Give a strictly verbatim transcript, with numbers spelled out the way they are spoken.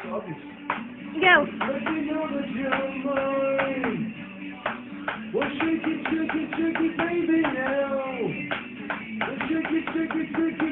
Go. Let me know that you're mine. Well, shake it, shake it, shake it, baby, now. Well, shake it, shake it, shake it.